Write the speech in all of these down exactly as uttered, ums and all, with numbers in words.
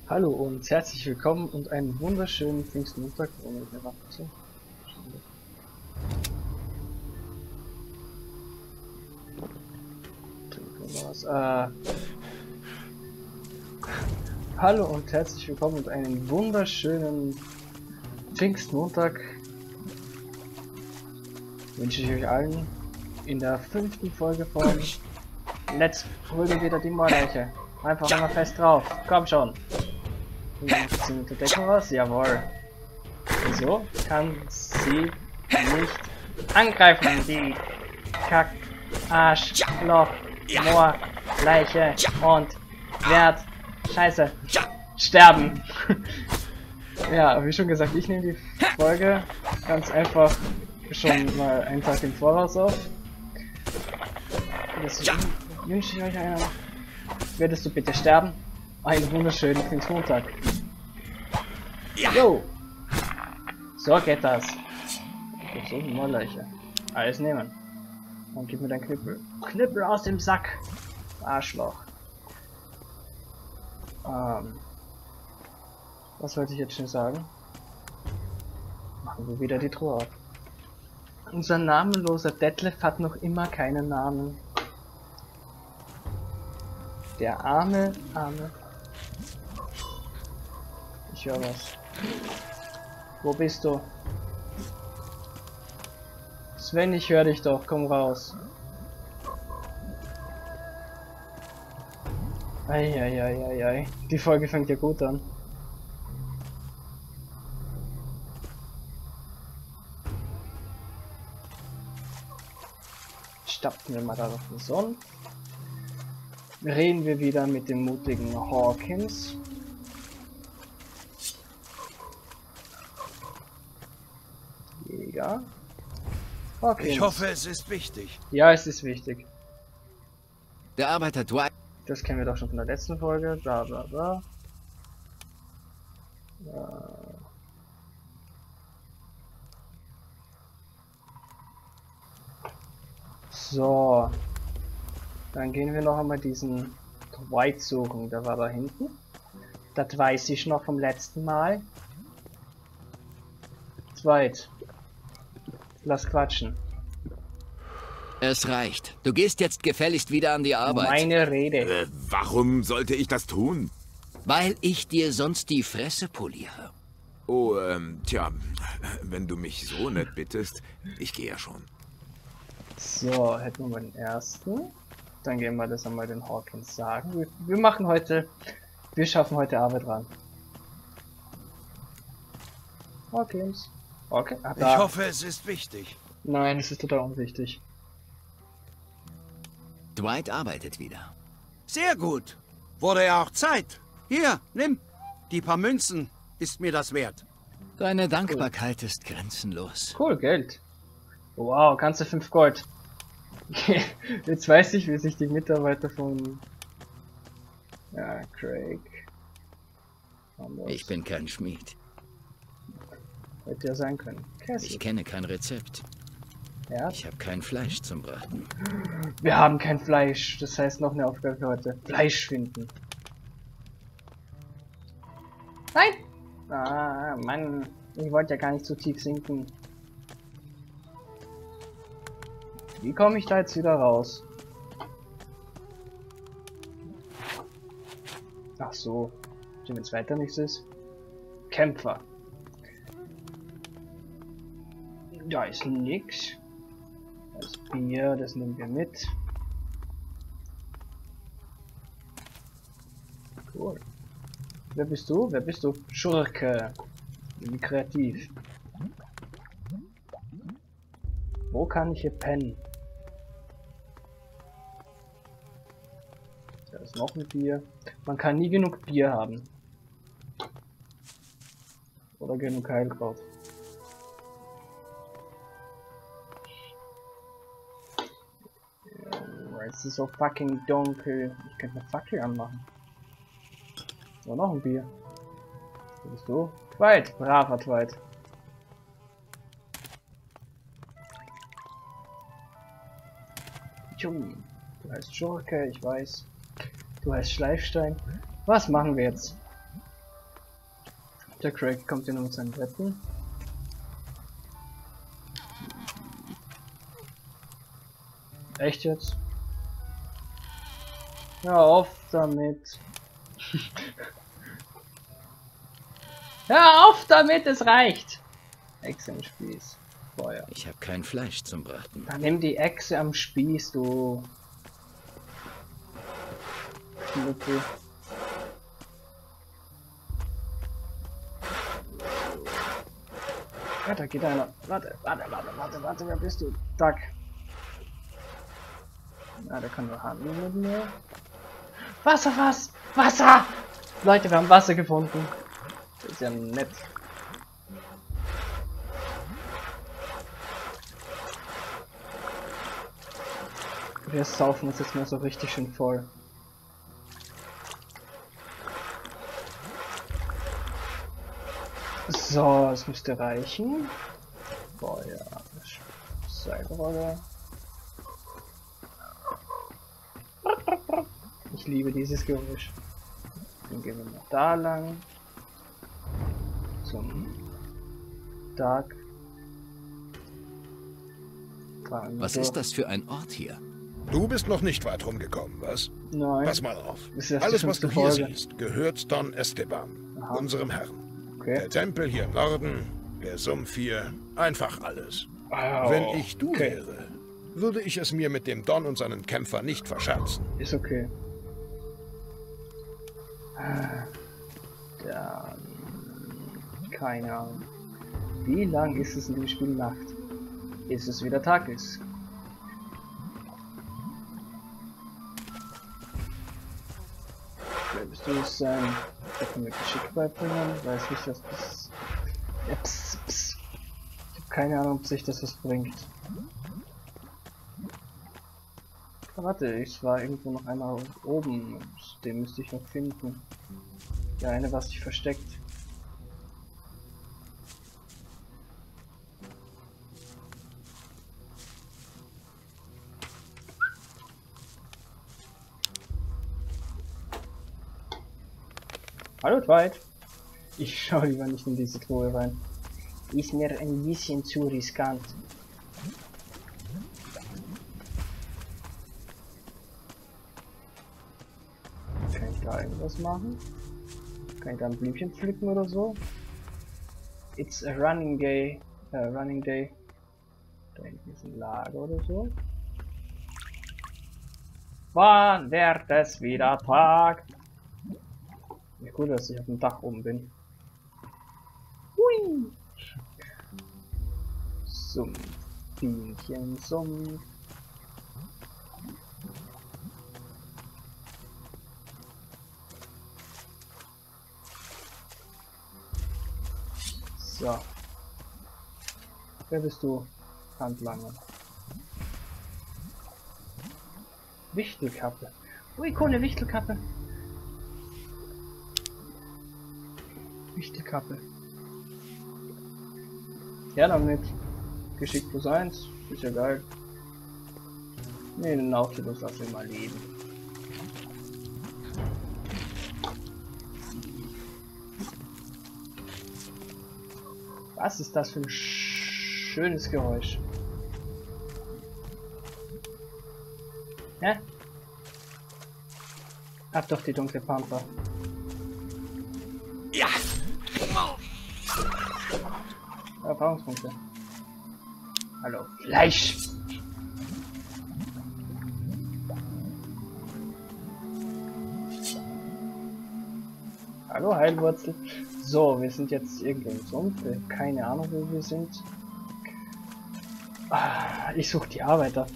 Hallo und herzlich willkommen und einen wunderschönen Pfingstmontag. Äh, Hallo und herzlich willkommen und einen wunderschönen Pfingstmontag wünsche ich euch allen in der fünften Folge von Let's hol dir wieder die Mordleiche. Einfach immer fest drauf. Komm schon. Sie mit der Deckung raus? Jawohl. Wieso kann sie nicht angreifen? Die Kack, Arsch, Loch, Moor, Leiche und Wert. Scheiße. Sterben. Ja, wie schon gesagt, ich nehme die Folge ganz einfach schon mal einen Tag im Voraus auf. Deswegen wünsche ich euch einen. Würdest du bitte sterben? Einen wunderschönen Pfingstmontag. Jo! So geht das. Ich so eine Leiche. Alles nehmen. Und gib mir deinen Knüppel. Knüppel aus dem Sack! Arschloch. Ähm. Was wollte ich jetzt schon sagen? Machen wir wieder die Truhe auf. Unser namenloser Detlef hat noch immer keinen Namen. Der arme, arme. Ich höre was. Wo bist du? Sven, ich höre dich doch. Komm raus. Eieieiei. Die Folge fängt ja gut an. Stapfen wir mal da auf den Sonn. Reden wir wieder mit dem mutigen Hawkins. Jäger. Hawkins. Ich hoffe, es ist wichtig. Ja, es ist wichtig. Der Arbeiter Dwight. Das kennen wir doch schon von der letzten Folge. Bla bla bla. Äh. So. Dann gehen wir noch einmal diesen Dwight suchen. Der war da hinten. Das weiß ich noch vom letzten Mal. Dwight. Lass quatschen. Es reicht. Du gehst jetzt gefälligst wieder an die Arbeit. Meine Rede. Äh, warum sollte ich das tun? Weil ich dir sonst die Fresse poliere. Oh, ähm, tja, wenn du mich so nett bittest, ich gehe ja schon. So, hätten wir mal den ersten. Dann gehen wir das einmal den Hawkins sagen. Wir, wir machen heute, wir schaffen heute Arbeit ran. Hawkins. Okay. Ah, Ich hoffe, es ist wichtig. Nein, es ist total unwichtig. Dwight arbeitet wieder. Sehr gut. Wurde ja auch Zeit. Hier, nimm. Die paar Münzen ist mir das wert. Deine Dankbarkeit cool. ist grenzenlos. Cool, Geld. Wow, ganze fünf Gold. Jetzt weiß ich, wie sich die Mitarbeiter von... Ja, Craig... Anders. Ich bin kein Schmied. Hätte ja sein können. Kessel. Ich kenne kein Rezept. Ja? Ich habe kein Fleisch zum Braten. Wir haben kein Fleisch. Das heißt noch eine Aufgabe für heute. Fleisch finden. Nein! Ah, Mann. Ich wollte ja gar nicht so tief sinken. Wie komme ich da jetzt wieder raus? Ach so. Wenn es weiter nichts ist. Kämpfer. Da ist nix. Das Bier, das nehmen wir mit. Cool. Wer bist du? Wer bist du? Schurke. Wie kreativ. Wo kann ich hier pennen? Da ist noch ein Bier. Man kann nie genug Bier haben. Oder genug Heilkraut. Es ist so fucking dunkel. Ich könnte eine Fackel anmachen. So, noch ein Bier. Wo bist du? Dwight. Braver Dwight. Du heißt Schurke, ich weiß. Du heißt Schleifstein. Was machen wir jetzt? Der Craig kommt hier noch mit seinen Wetten. Echt jetzt? Hör auf damit. Hör auf damit, es reicht. Echse am Spieß. Feuer. Ich habe kein Fleisch zum Braten. Dann nimm die Echse am Spieß, du. Schnucki. Ja, da geht einer. Warte, warte, warte, warte, warte, wer bist du? Duck. Ja, der kann nur handeln mit mir. Wasser, was? Wasser! Leute, wir haben Wasser gefunden. Das ist ja nett. Wir saufen uns jetzt mal so richtig schön voll. So, es müsste reichen. Feuer, Seilrolle. Ich liebe dieses Geräusch. Dann gehen wir noch da lang. Zum Tag. Was ist das für ein Ort hier? Du bist noch nicht weit rumgekommen, was? Nein. Pass mal auf. Das ist erst die Alles, was du fünfte hier Folge. siehst, gehört Don Esteban, Aha. unserem Herrn. Okay. Der Tempel hier im Norden, der Sumpf hier, einfach alles. Oh, Wenn ich du okay. wäre, würde ich es mir mit dem Don und seinen Kämpfern nicht verscherzen. Ist okay. Dann... Keine Ahnung. Wie lang ist es in dem Spiel Nacht? Ist es wieder Tag ist? Wer bist du sein? Da kann mir Geschick beibringen. Weiß nicht, was das... Ja, pss, pss. Ich habe keine Ahnung, ob sich das was bringt. Ah, warte, ich war irgendwo noch einer oben. Den müsste ich noch finden. Der eine war sich versteckt. Hallo Dwight. Ich schaue lieber nicht in diese Truhe rein. Ist mir ein bisschen zu riskant. Kann ich da irgendwas machen? Kann ich da ein Blümchen pflücken oder so? It's a running day. Uh, running day. Da hinten ist ein Lager oder so. Wann wird es wieder Tag? Wie cool, dass ich auf dem Dach oben bin. Hui! Sumpf, Bienchen, Sumpf. So. Wer bist du? Handlanger. Wichtelkappe. Ui, coole Wichtelkappe. Wichtelkappe. Ja, damit. Geschick plus eins. Ist ja geil. Ne, den Nautilus lassen wir mal leben. Was ist das für ein schönes Geräusch? Hä? Hab doch die dunkle Pampa. Ja! Erfahrungspunkte. Hallo. Fleisch! Hallo Heilwurzel. So, wir sind jetzt irgendwo im Sumpf. Keine Ahnung, wo wir sind. Ah, ich suche die Arbeiter.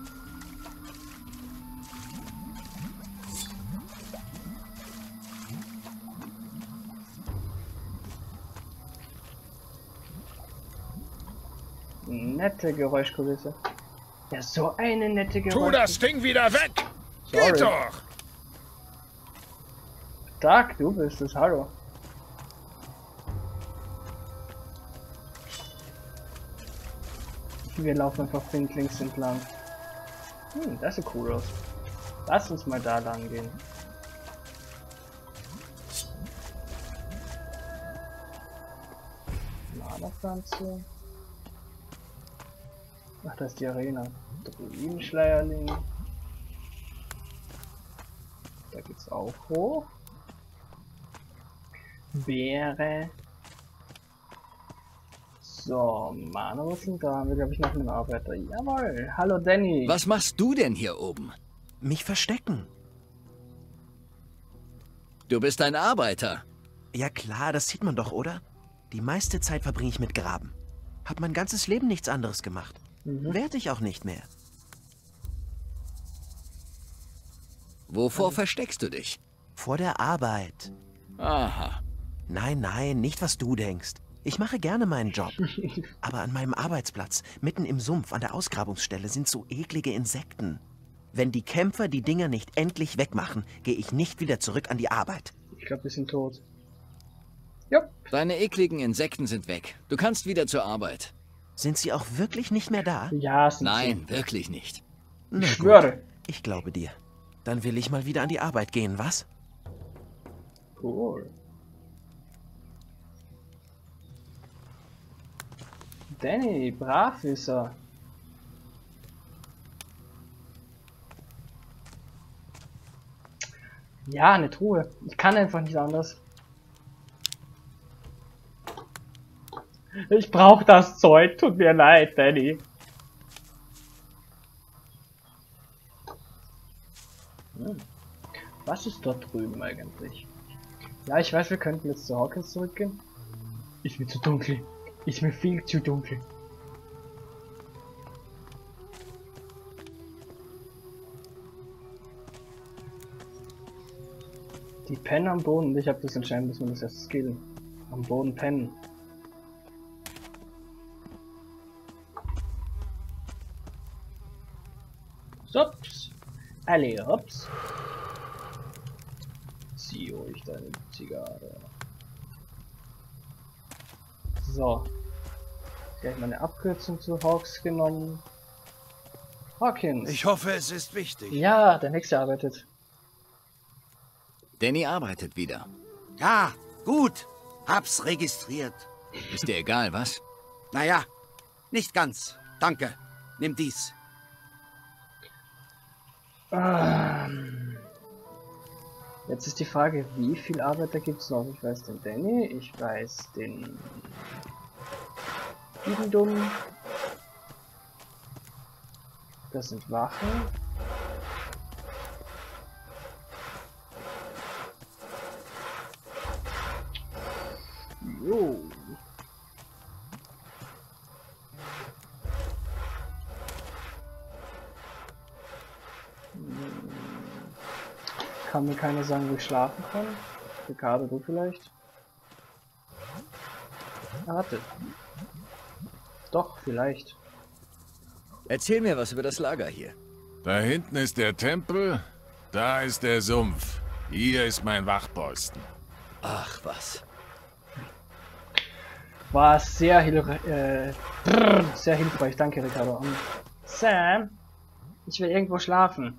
Nette Geräuschkulisse. Ja, so eine nette Tu Geräuschkulisse. das Ding wieder weg! Sorry. Geht doch! Tag, du bist es, hallo. Wir laufen einfach blindlings entlang. Hm, das sieht cool aus. Lass uns mal da lang gehen. Pflanze. Ach, da ist die Arena. Druidenschleierling. Da geht's auch hoch. Beere. So, Mana-Wurzeln, da haben wir, glaube ich, noch einen Arbeiter. Jawohl, hallo Danny. Was machst du denn hier oben? Mich verstecken. Du bist ein Arbeiter. Ja klar, das sieht man doch, oder? Die meiste Zeit verbringe ich mit Graben. Hab mein ganzes Leben nichts anderes gemacht. Mhm. Werd ich auch nicht mehr. Wovor versteckst du dich? Vor der Arbeit. Aha. Nein, nein, nicht was du denkst. Ich mache gerne meinen Job. Aber an meinem Arbeitsplatz, mitten im Sumpf an der Ausgrabungsstelle, sind so eklige Insekten. Wenn die Kämpfer die Dinger nicht endlich wegmachen, gehe ich nicht wieder zurück an die Arbeit. Ich glaube, wir sind tot. Jupp. Deine ekligen Insekten sind weg. Du kannst wieder zur Arbeit. Sind sie auch wirklich nicht mehr da? Ja, sind Nein, wirklich nicht. Na Ich gut, schwöre. ich glaube dir. Dann will ich mal wieder an die Arbeit gehen, was? Cool. Danny, brav ist er. Ja, eine Truhe. Ich kann einfach nicht anders. Ich brauche das Zeug. Tut mir leid, Danny. Hm. Was ist dort drüben eigentlich? Ja, ich weiß, wir könnten jetzt zu Hawkins zurückgehen. Ist mir zu dunkel. Ist mir viel zu dunkel. Die pennen am Boden. Ich habe das entscheiden, dass man das erst skillen. Am Boden pennen. Sops. Alle hops. Zieh ruhig deine Zigarre. So. Gleich mal eine Abkürzung zu Hawks genommen. Hawkins. Ich hoffe, es ist wichtig. Ja, der nächste arbeitet. Danny arbeitet wieder. Ja, gut. Hab's registriert. Ist dir egal, was? Naja, nicht ganz. Danke. Nimm dies. Ähm, Jetzt ist die Frage, wie viel Arbeiter gibt es noch? Ich weiß den Danny, ich weiß den Idendum. Das sind Wachen. Jo. Kann mir keiner sagen, wo ich schlafen kann? Ricardo, du vielleicht? Ah, warte. Doch, vielleicht. Erzähl mir was über das Lager hier. Da hinten ist der Tempel, da ist der Sumpf. Hier ist mein Wachposten. Ach, was. War sehr, hilf äh, sehr hilfreich, danke Ricardo. Um, Sam, ich will irgendwo schlafen.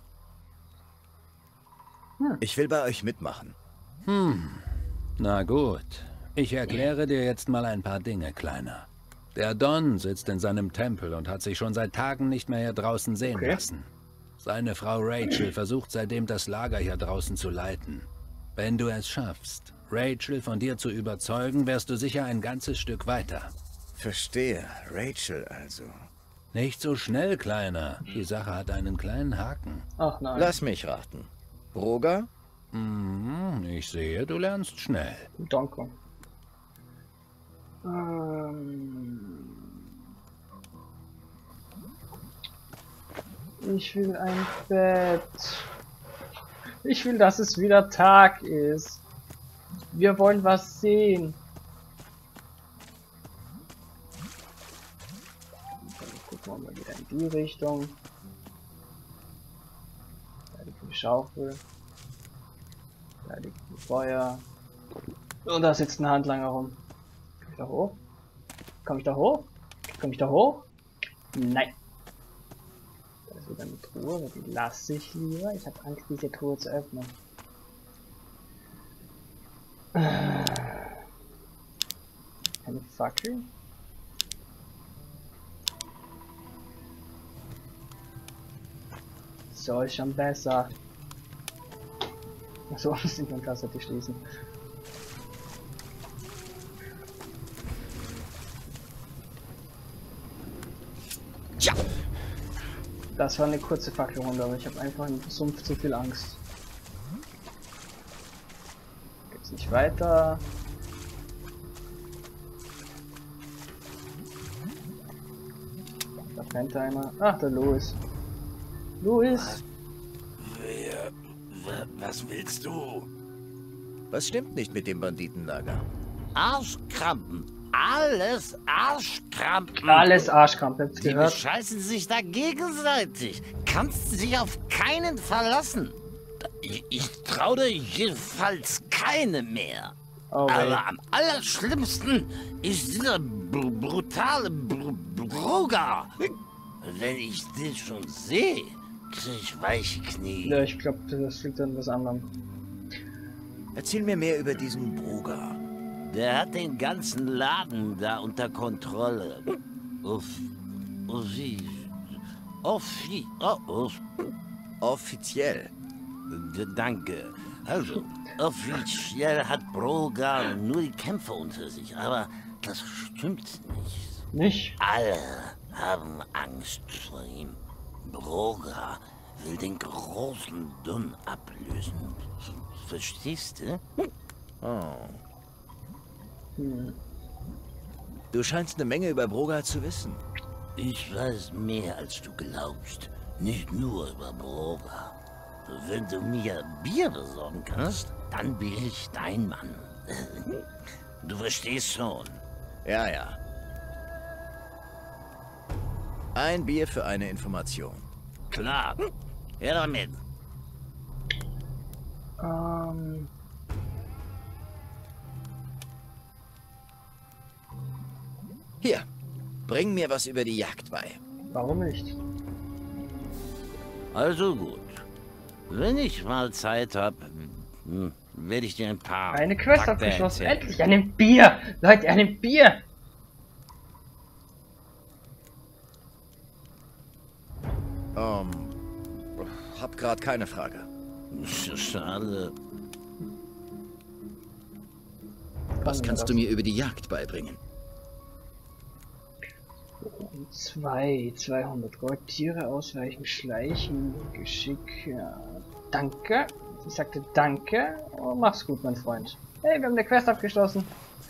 Ich will bei euch mitmachen. Hm, na gut. Ich erkläre dir jetzt mal ein paar Dinge, Kleiner. Der Don sitzt in seinem Tempel und hat sich schon seit Tagen nicht mehr hier draußen sehen Okay. lassen. Seine Frau Rachel versucht seitdem das Lager hier draußen zu leiten. Wenn du es schaffst, Rachel von dir zu überzeugen, wärst du sicher ein ganzes Stück weiter. Verstehe. Rachel also. Nicht so schnell, Kleiner. Die Sache hat einen kleinen Haken. Ach nein. Lass mich raten. Roger? Mhm, ich sehe, du lernst schnell. Danke. Ähm, ich will ein Bett. Ich will, dass es wieder Tag ist. Wir wollen was sehen. Dann gucken wir mal wieder in die Richtung. Da liegt die Schaufel. Da liegt ein Feuer. Und da sitzt ein Handlanger rum. Komm ich da hoch? Komm ich da hoch? Komm ich da hoch? Nein. Da ist wieder eine Truhe, aber die lasse ich lieber. Ich habe Angst, diese Truhe zu öffnen. Eine Fackel. So ist schon besser. So muss ich mein Kassette schließen. Ja. Das war eine kurze Fackelrunde, aber ich habe einfach im Sumpf zu viel Angst. Geht's nicht weiter. Da pennt einer. Ach, der Louis. Louis! Wer, wer, was willst du? Was stimmt nicht mit dem Banditenlager? Arschkrampen. Alles Arschkrampen. Alles Arschkrampe, Die gehört. bescheißen sich da gegenseitig. Kannst dich auf keinen verlassen. Ich, ich traue jedenfalls keine mehr. Oh, Aber am allerschlimmsten ist dieser br brutale br Brugger. Wenn ich den schon sehe, krieg ich weiche Knie. Ja, ich glaube, das liegt an was anderem. Erzähl mir mehr über diesen Brugger. Der hat den ganzen Laden da unter Kontrolle. Uff, uffi, uffi, oh, uff. Offiziell. D- Danke. Also, offiziell hat Brugger nur die Kämpfer unter sich, aber das stimmt nicht. Nicht? Alle haben Angst vor ihm. Brugger will den großen Dunn ablösen. Verstehst du? Oh. Hm. Du scheinst eine Menge über Brugger zu wissen. Ich weiß mehr, als du glaubst. Nicht nur über Brugger. Wenn du mir Bier besorgen kannst, dann bin ich dein Mann. Du verstehst schon. Ja, ja. Ein Bier für eine Information. Klar. Her damit. Ähm. Hier, bring mir was über die Jagd bei. Warum nicht? Also gut. Wenn ich mal Zeit habe, werde ich dir ein paar Eine Quest Takte abgeschlossen. erzählen. Endlich! Ein Bier! Leute, ein Bier! Ähm, hab grad keine Frage. Schade. Was kannst du mir über die Jagd beibringen? Zwei, zweihundert Gold, Tiere ausweichen, schleichen, Geschick, ja. Danke. Ich sagte danke. Oh, mach's gut, mein Freund. Hey, wir haben eine Quest abgeschlossen.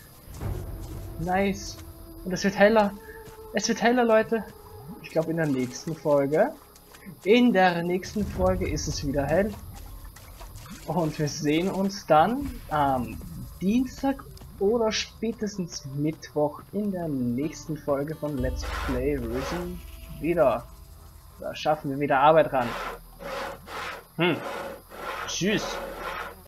Nice. Und es wird heller. Es wird heller, Leute. Ich glaube in der nächsten Folge. In der nächsten Folge ist es wieder hell. Und wir sehen uns dann am Dienstag oder spätestens Mittwoch in der nächsten Folge von Let's Play Risen wieder. Da schaffen wir wieder Arbeit ran. Hm. Tschüss.